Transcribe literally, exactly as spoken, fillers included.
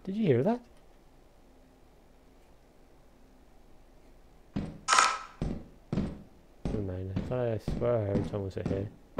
Did you hear that? Never mind. I thought I swear I heard someone say hey.